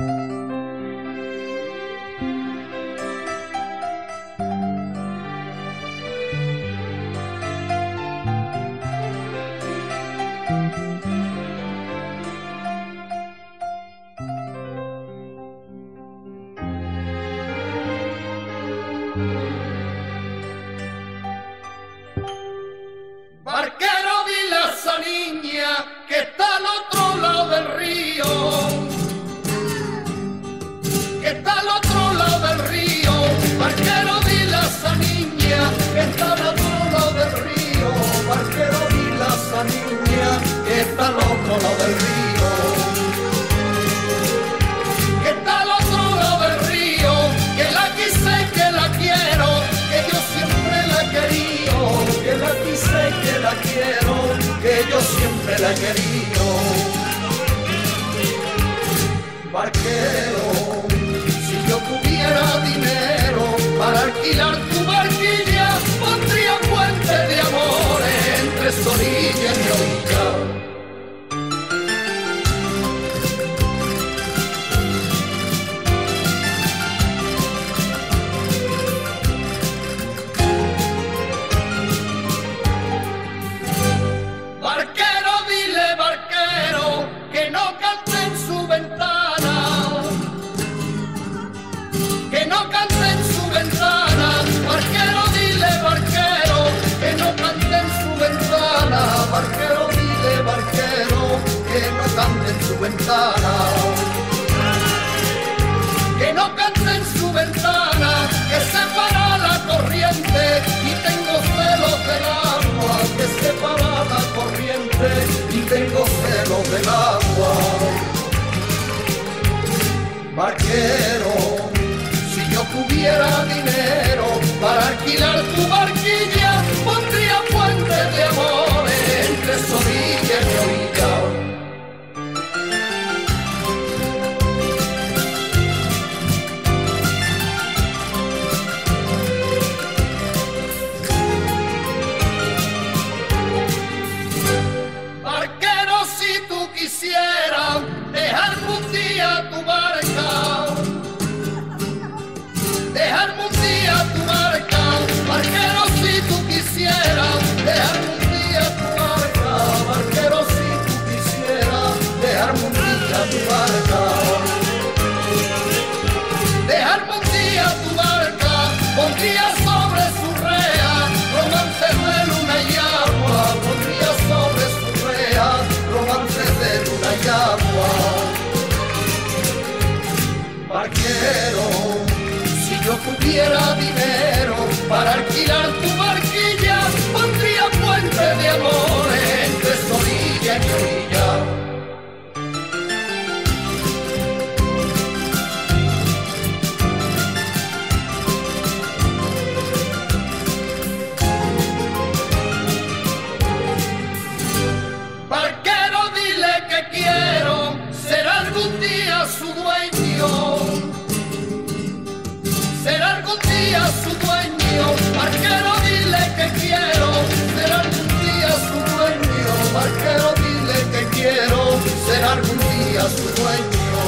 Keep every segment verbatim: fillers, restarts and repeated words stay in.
Barquero, dile a esa niña que está al otro lado del río, que está al otro lado del río. Barquero, dile a esa niña que está al otro lado del río. Barquero, dile a esa niña que está al otro lado del río, que está al otro lado del río, que la quise, que la quiero, que yo siempre la he querido, que la quise, que la quiero, que yo siempre la he querido. Barquero, si yo tuviera dinero para alquilar tu barquilla, pondría puentes de amores entre Zorilla y mi orilla. Barquero, dile barquero que no cante en su ventana, que no cante en su ventana. Barquero, dile barquero que no cante en su ventana. Barquero, dile barquero que no cante en su ventana, que no cante en su ventana, que se para la corriente y tengo celos del agua, que se para la corriente y tengo celos del agua. Barquero, si yo tuviera dinero para alquilar tu barquilla, pondría puentes de amores entre Zorilla y mi orilla. Quisiera dejarme un día tu barca, dejarme un día tu barca. Barquero, si tú quisieras dejarme un día tu barca. Barquero, si tú quisieras dejarme un día tu barca, dejarme un día tu barca. Pondría sobre su rea romances de luna y agua, pondría sobre su rea romances de luna y agua. Barquero, si yo tuviera dinero para alquilar tu barquilla, pondría puentes de amores entre Zorilla y mi orilla. Quiero ser algún día su dueño, ser algún día su dueño. Barquero, dile que quiero ser algún día su dueño. Barquero, dile que quiero ser algún día su dueño,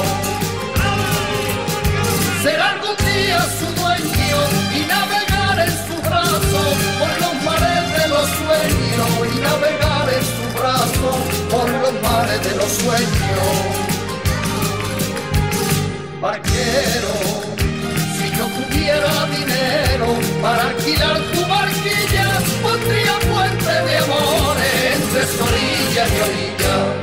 ser algún día su dueño y navegar en su brazo por los mares de los sueños, y navegar en su brazo por los mares de los sueños. Barquero, si yo tuviera dinero para alquilar tu barquilla, pondría puentes de amores entre Zorilla y mi orilla.